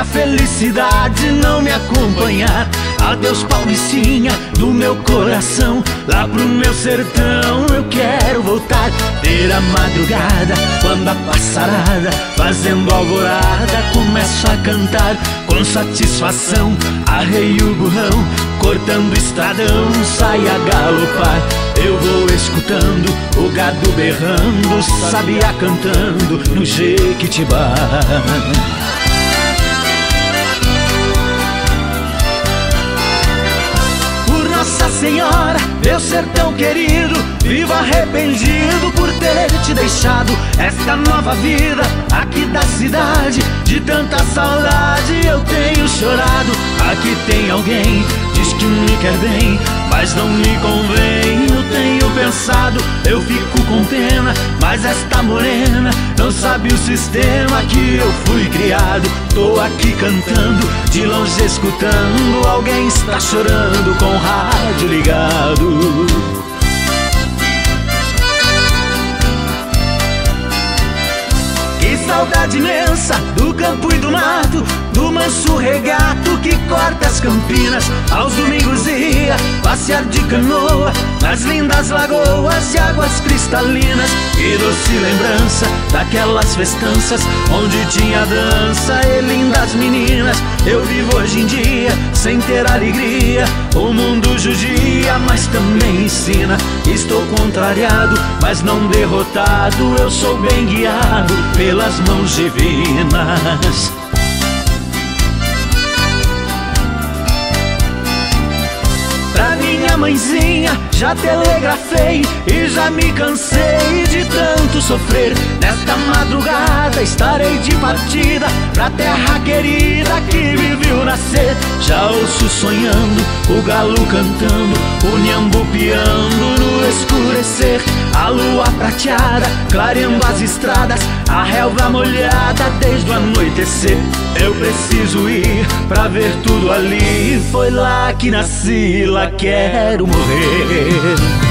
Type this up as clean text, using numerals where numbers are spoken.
a felicidade não me acompanhar. Adeus, Paulicinha do meu coração, lá pro meu sertão eu quero voltar. Ter a madrugada, quando a passarada, fazendo alvorada, começo a cantar. Com satisfação, arreio o burrão, cortando o estradão, sai a galopar. Eu vou escutando o gado berrando, o sabiá cantando no Jequitibá. Nossa Senhora, meu sertão querido, vivo arrependido por ter te deixado. Esta nova vida aqui da cidade, de tanta saudade eu tenho chorado. Aqui tem alguém, diz que me quer bem, mas não me convém. Eu tenho pensado, eu fico com pena, mas esta morena não sabe o sistema que eu fui criado. Tô aqui cantando, de longe escutando, alguém está chorando com o rádio ligado. Que saudade imensa do campo e do mato, do manso regato que corta as campinas. Aos domingos ia passear de canoa nas lindas lagoas de águas cristalinas. Que doce lembrança daquelas festanças onde tinha dança e lindas meninas. Eu vivo hoje em dia sem ter alegria, o mundo judia, mas também ensina. Estou contrariado, mas não derrotado, eu sou bem guiado pelas mãos divinas. Pra minha mãezinha já telegrafei e já me cansei de tanto sofrer. Nesta madrugada estarei de partida pra terra querida que me viu nascer. Já ouço sonhando, o galo cantando, o Nhambu piando no escurecer. A lua prateada clareando as estradas, a relva molhada desde o anoitecer. Eu preciso ir pra ver tudo ali, foi lá que nasci, lá quero morrer.